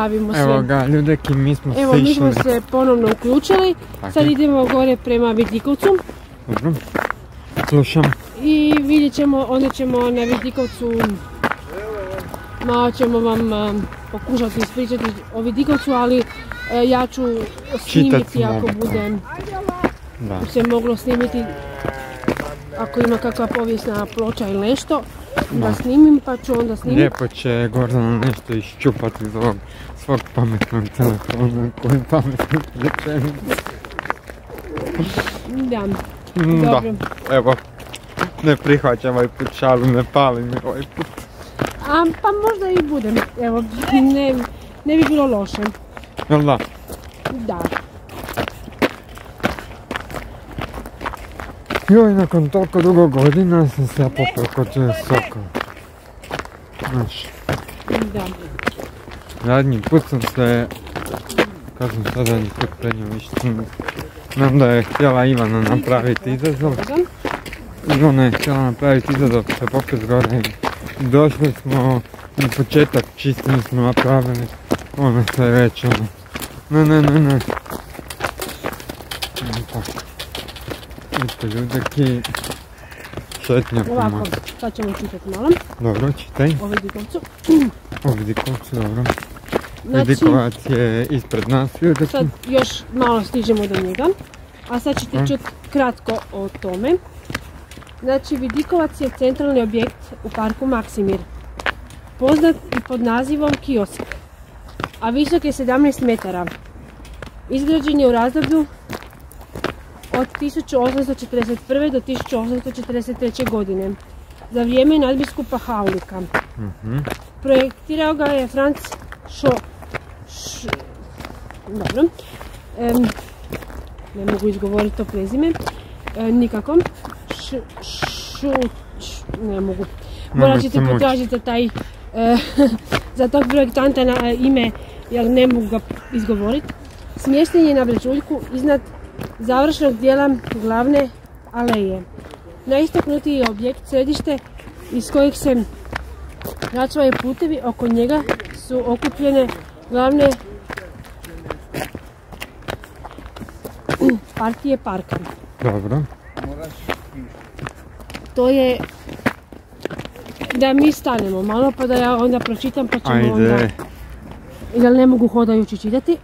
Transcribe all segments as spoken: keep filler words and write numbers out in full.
javimo se. Evo ga, ljudeki, mi smo Evo, mi smo se ponovno uključili. Sad idemo gore prema Vidikovcu. Dobro, slušam. I vidjet ćemo, onda ćemo na Vidikovcu, malo ćemo vam pokušati ispričati o Vidikovcu, ali ja ću snimiti ako budem se moglo snimiti, ako ima kakva povijesna ploča ili nešto, da snimim, pa ću onda snimiti. Lijepo će Gordana nešto iščupati iz ovog svog pametnog telefona, koji je pametno rečenic. Da, da, evo, ne prihvaćam ovaj put šalu, ne pali mi ovaj put. A, pa možda i budem, evo, ne, ne bi bilo loše. Jel da? Da. Joj, nakon toliko dugo godina sam se ja popeo kod sokola. Znaš. Da. Zadnji put sam se, kad sam sad zadnji put pred njom išao, znam da je htjela Ivana napraviti izazov. I ona je htjela napraviti izazov se popet gore i došli smo na početak, čistili smo napravili, ona se već ono, ne ne ne ne. Vidite ljudeki, šetnja po Ovako, sad ćemo čitati malo. Dobro, čitaj. O Vidikovcu. O Vidikovcu, dobro. Vidikovac je ispred nas, ljudeki. Sad još malo stižemo do njega, a sad ćete čuti kratko o tome. Znači, Vidikovac je centralni objekt u parku Maksimir, poznat i pod nazivom kiosk, a visok je sedamnaest metara. Izgrađen je u razdoblju od tisuću osamsto četrdeset prve do tisuću osamsto četrdeset treće godine, za vrijeme nadbiskupa Haulika. Projektirao ga je Franz Scho... Dobro. Ne mogu izgovoriti to prezime. Nikako. Ne mogu. Morat ćete potražiti taj, za tog projektanta na ime, jer ne mogu ga izgovoriti. Smješten je na brežuljku iznad završnog dijela glavne aleje. Najistaknutiji je objekt središte iz kojeg se račvaju putevi, oko njega su okupljene glavne partije parka. Dobro. To je da mi stanemo malo pa da ja onda pročitam pa ćemo Ajde. Onda... Jer ne mogu hodajući čitati.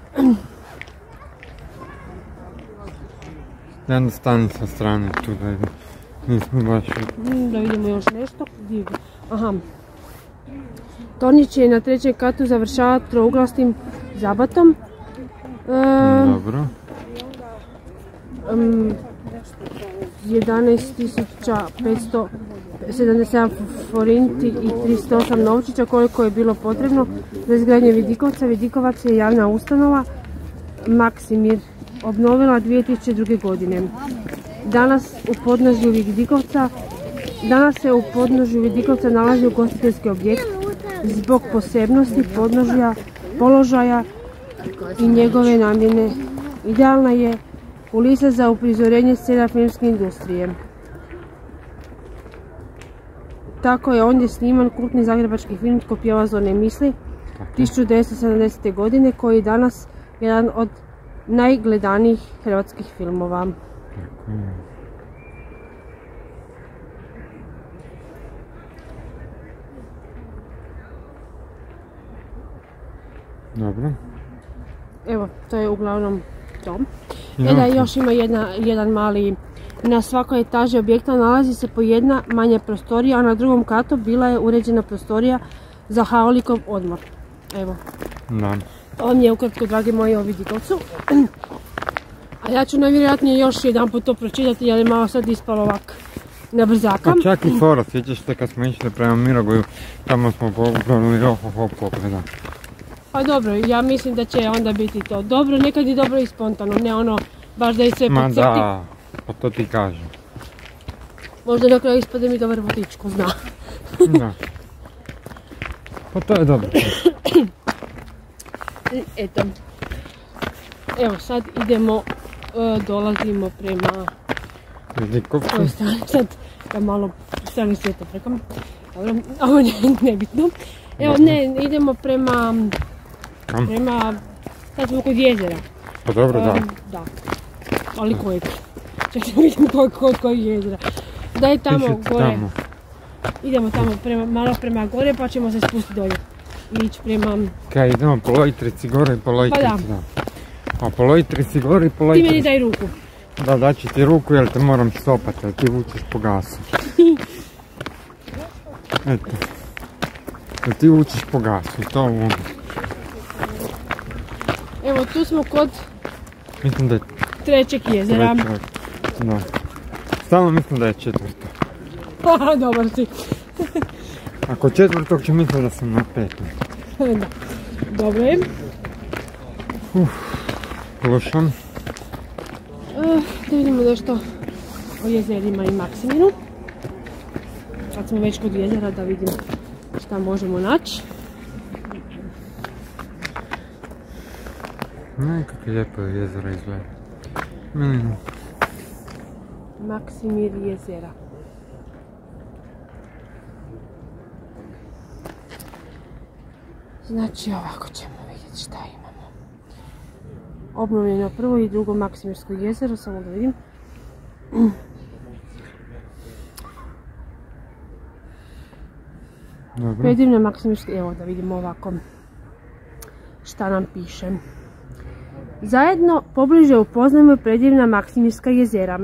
Jedan stani sa strane tu da nismo baš... Da vidimo još nešto. Aha. Tornjić je na trećem katu završava trouglastim zabatom. E... Dobro. Um, jedanaest tisuća petsto sedamdeset sedam forinti i tristo osam novčića koliko je bilo potrebno za izgradnje Vidikovca. Vidikovac je javna ustanova Maksimir obnovila dvije tisuće druge. godine. Danas u podnožju Vidikovca Danas se u podnožju Vidikovca nalazi ugostiteljski objekt zbog posebnosti podnožja, položaja i njegove namjene. Idealna je kulisa za uprizorenje scena filmske industrije. Tako je ondje sniman kultni zagrebački film Tko pjeva zone misli tisuću devetsto sedamdesete. godine koji je danas jedan od najgledanijih hrvatskih filmova. Dobro. Evo, to je uglavnom to. E da, još ima jedna, jedan mali, na svakoj etaži objekta nalazi se po jedna manja prostorija, a na drugom katu bila je uređena prostorija za Haulikov odmor. Evo. Da. On je ukratko, dragi moji, o Vidikovcu. A ja ću najvjerojatnije još jedan put to pročitati, jer je malo sad ispalo ovak na brzaka. Pa čak i fora, sjećaš se kad smo išli prema Mirogoju, tamo smo pogledali oho pogleda. Pa dobro, ja mislim da će onda biti to dobro, nekad je dobro i spontano, ne ono baš da je sve po crti. Ma da, pa to ti kažem. Možda na kraju ispade mi dobar vodič, ko zna. Da. Pa to je dobro. Eto. Evo sad idemo, dolazimo prema... Vidikovcu. Ovoj strani, sad da malo strani svijeta prekam. Dobro, ovo je nebitno. Evo ne, idemo prema Kam? Prema, sad smo kod jezera. Pa dobro, da. Um, da. Ali kojeg? Čekaj da vidim kod kod kojeg jezera. Da je tamo Pišete gore. tamo. Idemo tamo prema, malo prema gore pa ćemo se spustiti dolje. I ići prema... Kaj, idemo po Lojtrici gore i po Lojtrici, Pa da. da. A po Lojtrici gore i po Ti meni Lojtrici. daj ruku. Da, daći ti ruku jer te moram stopati, jer ti vučeš po gasu. Eto. Jer ti vučeš po gasu i to ono. Evo tu smo kod Mislim da je trećeg jezera. treće. Da. Stalno mislim da je četvrto. Haha, dobar si. Ako četvrtog ću misliti da sam na petom. Da. Dobro je. Slušam. Uh, da vidimo nešto o jezerima i Maksiminu. Kad smo već kod jezera da vidimo šta možemo naći. Ne, kako lijepo je jezero izgleda. Meni. Maksimir jezera. Znači ovako ćemo vidjeti šta imamo. Obnovljeno prvo i drugo Maksimirsko jezero, samo da vidim. Dobro. Predivna Maksimirska, evo da vidimo ovako šta nam piše. Zajedno pobliže upoznajemo predivna Maksimirska jezera.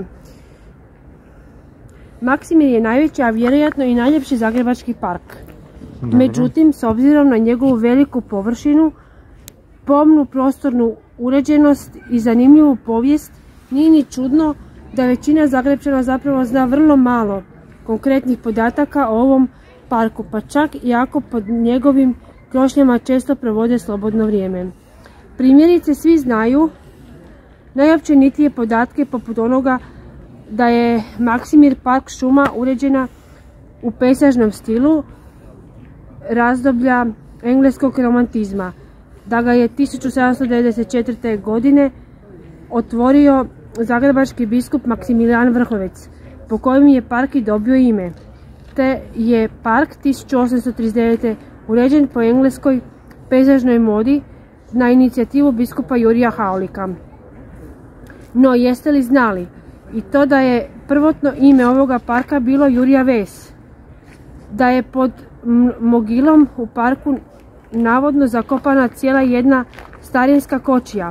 Maksimir je najveći, a vjerojatno i najljepši zagrebački park. Dobro. Međutim, s obzirom na njegovu veliku površinu, pomnu prostornu uređenost i zanimljivu povijest, nije ni čudno da većina Zagrepčana zapravo zna vrlo malo konkretnih podataka o ovom parku, pa čak i ako pod njegovim krošnjama često provode slobodno vrijeme. Primjerice, svi znaju najopćenitije podatke poput onoga da je Maksimir park šuma uređena u pejzažnom stilu razdoblja engleskog romantizma, da ga je tisuću sedamsto devedeset četvrte. godine otvorio zagrebački biskup Maksimilijan Vrhovec, po kojem je park i dobio ime, te je park tisuću osamsto trideset devete. uređen po engleskoj pejzažnoj modi na inicijativu biskupa Jurija Haulika. No, jeste li znali i to da je prvotno ime ovoga parka bilo Jurija Ves, da je pod mogilom u parku navodno zakopana cijela jedna starinska kočija,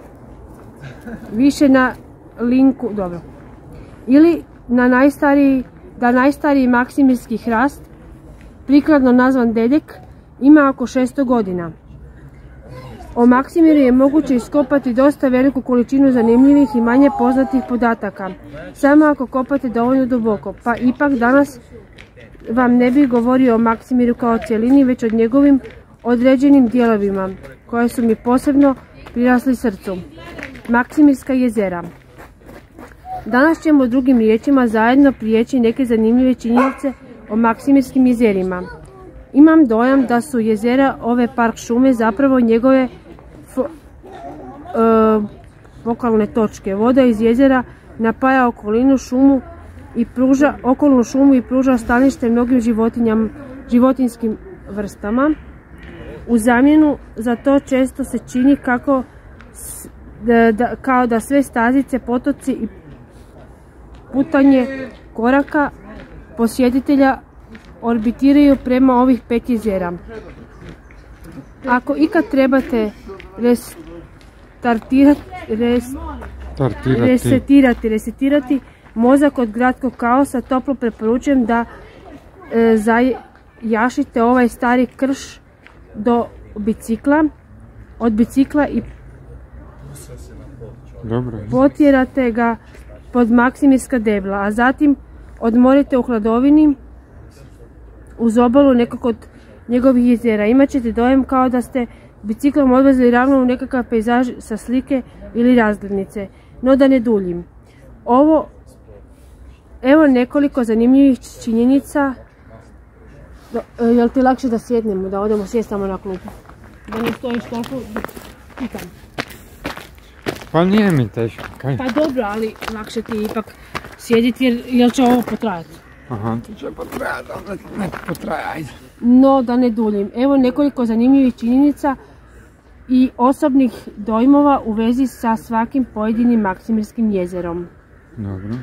više na linku, dobro, ili na najstariji, da najstariji maksimirski hrast, prikladno nazvan Dedek, ima oko šesto godina. O Maksimiru je moguće iskopati dosta veliku količinu zanimljivih i manje poznatih podataka, samo ako kopate dovoljno duboko, pa ipak danas vam ne bih govorio o Maksimiru kao cjelini, već o njegovim određenim dijelovima, koje su mi posebno prirasli srcu. Maksimirska jezera. Danas ćemo drugim riječima zajedno prijeći neke zanimljive činjenice o Maksimirskim jezerima. Imam dojam da su jezera ove park šume zapravo njegove fo, e, fokalne točke. Voda iz jezera napaja okolinu šumu i pruža okolnu šumu i pruža stanište mnogim životinjama, životinjskim vrstama. U zamjenu za to često se čini kako da, da, kao da sve stazice, potoci i putanje koraka posjetitelja orbitiraju prema ovih pet jezera. Ako ikad trebate restartirati, res, resetirati, resetirati mozak od gradskog kaosa, toplo preporučujem da e, zajašite ovaj stari krš do bicikla, od bicikla i Dobro. potjerate ga pod Maksimirska debla, a zatim odmorite u hladovini uz obalu nekog od njegovih jezera. Imaćete dojam kao da ste biciklom odvezli ravno u nekakav pejzaž sa slike ili razglednice. No da ne duljim. Ovo, evo nekoliko zanimljivih činjenica. Do, jel ti lakše da sjednemo, da odemo sjest tamo na klupu? Da ne stojiš toliko, pitam. Pa nije mi teško, kaj? Pa dobro, ali lakše ti ipak sjediti jer jel će ovo potrajati. Aha, to će potrajati, ali ne potraja, ajde. No, da ne duljim. Evo nekoliko zanimljivih činjenica i osobnih dojmova u vezi sa svakim pojedinim Maksimirskim jezerom. Dobro.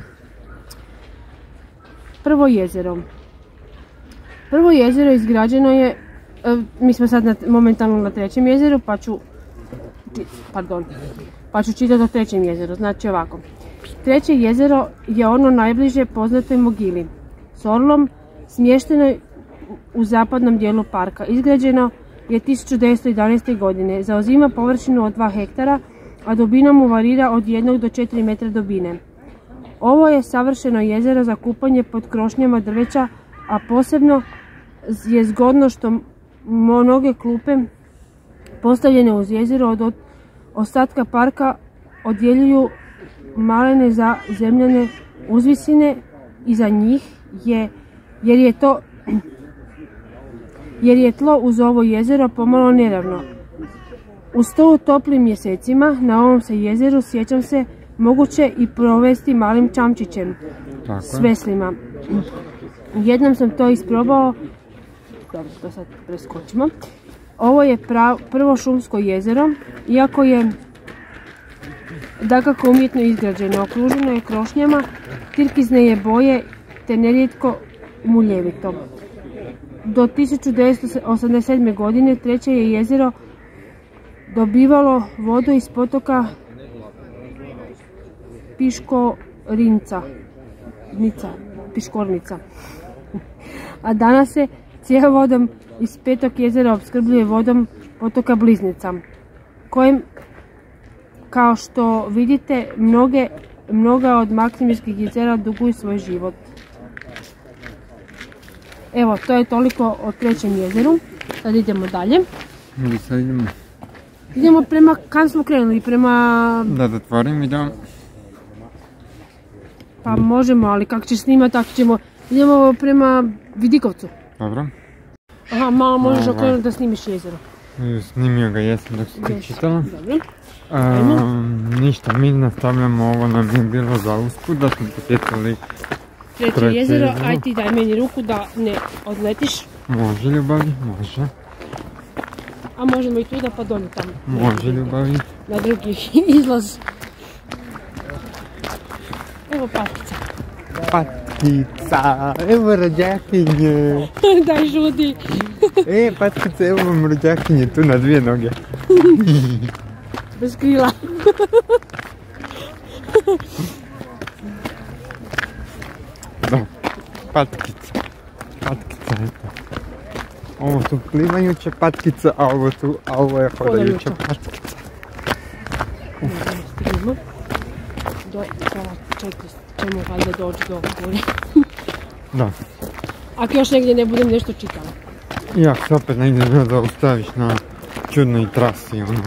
Prvo jezero. Prvo jezero izgrađeno je, mi smo sad na, momentalno na trećem jezeru, pa ću, pardon, pa ću čitati o trećem jezeru. Znači ovako. Treće jezero je ono najbliže poznatoj mogili s orlom, smješteno u zapadnom dijelu parka. Izgrađeno je tisuću devetsto jedanaeste. godine. Zauzima površinu od dva hektara, a dubina mu varira od jednog do četiri metra dubine. Ovo je savršeno jezero za kupanje pod krošnjama drveća, a posebno je zgodno što mnoge klupe postavljene uz jezero od ostatka parka odjeljuju malene za zemljane uzvisine iza njih je, jer je to jer je tlo uz ovo jezero pomalo neravno. Uz to u toplim mjesecima na ovom se jezeru, sjećam se, moguće i provesti malim čamčićem s veslima. Jednom sam to isprobao. Dobro, to sad preskočimo. Ovo je prav, prvo šumsko jezero, iako je dakako umjetno izgrađeno. Okruženo je krošnjama, tirkizne je boje te nerijetko muljevito. Do tisuću devetsto osamdeset sedme. godine treće je jezero dobivalo vodu iz potoka Piškorinca, Nica, Piškornica. A danas se cjevovodom iz petog jezera opskrbljuje vodom potoka Bliznica, kojem, kao što vidite, mnoge, mnoga od Maksimirskih jezera duguju svoj život. Evo, to je toliko o trećem jezeru. Sad idemo dalje. Sad idemo. Idemo prema, kam smo krenuli? Prema... Da zatvorim video. Pa možemo, ali kako ćeš snimati, tako ćemo. Idemo prema Vidikovcu. Dobro. Aha, malo možeš okrenuti da snimiš jezero. Snimio ga jesam dok si ti čitala. Dobro. Ništa, mi nastavljamo, ovo nam je bilo za usput, da smo potjecali treće jezero. Aj ti daj meni ruku da ne odletiš. Može ljubavi, može. A možemo i tu da pa dolje tamo. Može ljubavi. Na drugi izlaz. Evo patica. Patica, evo rođakinje. Daj žudi. E, patica, evo vam rođakinje tu na dvije noge. Bez krila. Da, patkica. Patkica, eto. Ovo su plivajuće patkice, a ovo, su, a ovo je hodajuća patkica. Stignemo. Do, sada čekaj, ćemo valjda doći do gore. Da. Ako još negdje ne budem nešto čitala. I ako se opet negdje bilo da ustaviš na čudnoj trasi, ono.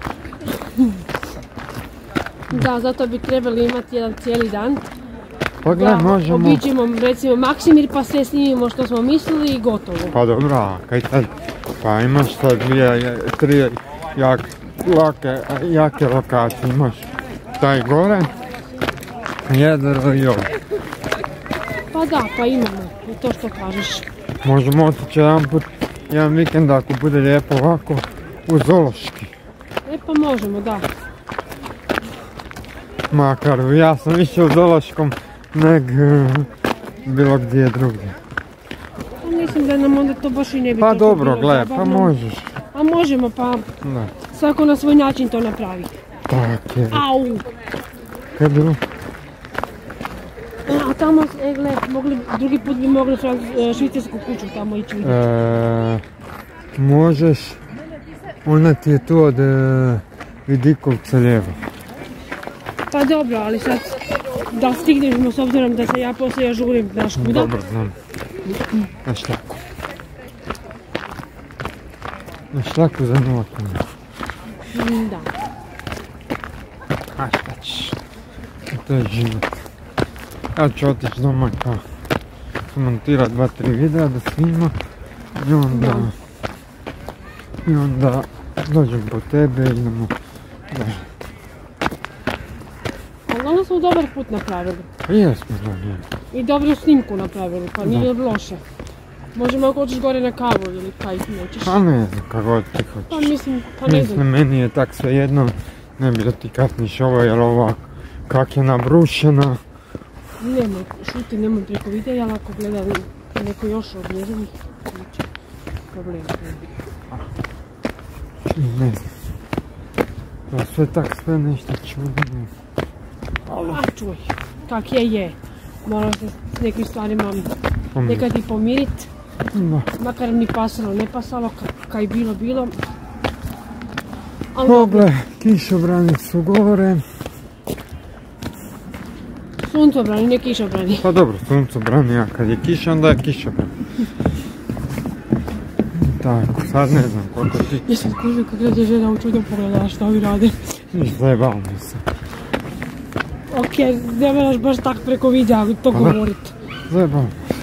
Da, zato bi trebali imati jedan cijeli dan. Pa gledaj, možemo... Obiđemo recimo Maksimir pa sve snimimo što smo mislili i gotovo. Pa dobro, a kaj sad? Pa imaš sad dvije, tri jak, lake, jake lokacije. Imaš taj gore, jezero i ovo. Pa da, pa imamo i to što kažeš. Možemo otići jedan put, jedan vikend ako bude lijepo ovako, u zoološki. E pa možemo, da. Makar, ja sam više u zoološkom nek bilo gdje drugdje. Pa mislim da nam onda to baš i ne bi pa toliko dobro, bilo gledaj, zabavno. pa možeš. A možemo, pa Da. svako na svoj način to napravi. Tak je. Au! Kaj je bilo? A tamo, e gle, mogli, drugi put bi mogli Frans- švicarsku kuću tamo ići vidjeti. E, možeš, ona ti je tu od e, Vidikovca lijevo. Pa dobro, ali sad da stignemo s obzirom da se ja poslije žurim naš kuda. Dobro, znam. Na štaku. Na štaku za nula kuna. Da. A šta ćeš? To je život. Ja ću otići doma pa montirat dva, tri videa da snima i onda i onda dođem po tebe i idemo dalje. Onda smo dobar put napravili. Pa jesmo dalje. I dobru snimku napravili, pa nije loše. Možemo ako hoćeš gore na kavu ili kaj nećeš. Pa ne znam kako god ti hoćeš. Pa mislim, pa ne Mislim, znam. meni je tak svejedno, ne bi da ti kasniš ovo jer ova kak je nabrušena. Nemoj, šuti, nemoj preko videa, ali ako gleda neko još od njezinih, neće problem. Ne znam. To sve tak sve nešto čudno. A čuj, kak je je. Moram se s nekim stvarima Pomirit. nekad i pomirit. Da. Makar mi pasalo, ne pasalo, kaj bilo, bilo. Ali Pogle, kišobrani su gore. suncobrani, ne kišobrani. Pa dobro, suncobrani, a kad je kiša onda je kišobran. Tako, sad ne znam koliko ti... Jesam skužio kako ti je žena u čudom pogledala što ovi rade. Zajebao mi se. Ok, ne moraš baš tak preko videa to Pa da. govorit. Zajebao mi se.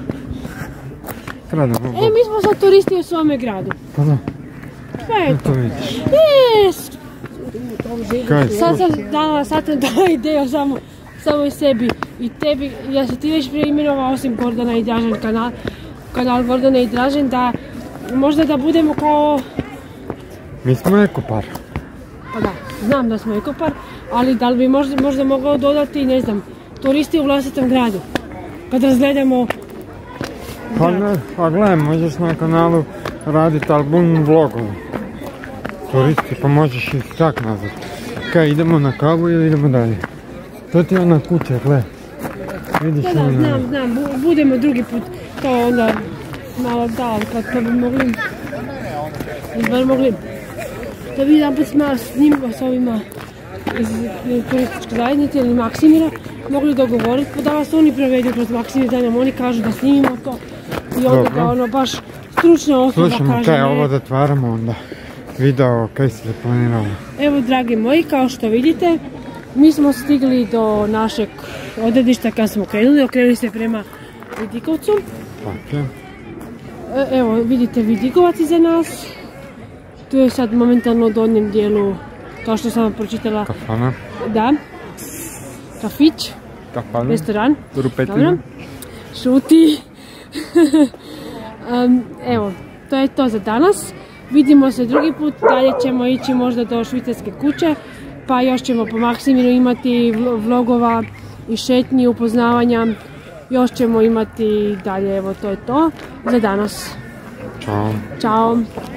Kada mogu... E, mi smo sad turisti u svome gradu. Pa da, Sve je to to. vidiš. Jes! Kaj, Sad sam dala, sad sam dala ideju samo, samo i sebi i tebi. Ja se ti već preimenovao osim Gordana i Dražen kanal, kanal Gordana i Dražen, da možda da budemo kao, mi smo ekopar. pa da, znam da smo ekopar, ali da li bi možda, možda mogao dodati, ne znam, turisti u vlastitom gradu. Kad razgledamo Pa grad. ne, pa gledaj, možeš na kanalu raditi album vlogova. Turisti, pa možeš ih tak nazvat. Kaj, idemo na kavu ili idemo dalje? To ti je ona kuća, gledaj. Vidiš Da, da, ona... znam, znam, bu- budemo drugi put, to onda malo da, kad kad bi mogli, bi bar mogli, da bi jedan put malo snimimo s ovima iz turističke zajednice ili Maksimira, mogli dogovoriti, pa da vas oni provedu kroz Maksimir, da nam oni kažu da snimimo to i onda Dobro. da ono baš stručna osoba Slušajmo, kaže kaj ne. ovo zatvaramo onda. Video, kaj si se planiralo. Evo, dragi moji, kao što vidite, mi smo stigli do našeg odredišta kad smo krenuli, okrenuli se prema Vidikovcu. Tako je. E, Evo, vidite Vidikovac iza nas. Tu je sad momentalno u donjem dijelu, kao što sam vam pročitala, Kafana. da, kafić, Kafana. restoran. Rupetina. Dobro, šuti. Em, evo, to je to za danas. Vidimo se drugi put, dalje ćemo ići možda do švicarske kuće, pa još ćemo po Maksimiru imati vlo- vlogova i šetnji, upoznavanja. Još ćemo imati dalje, evo to je to za danas. Ćao. Ćao!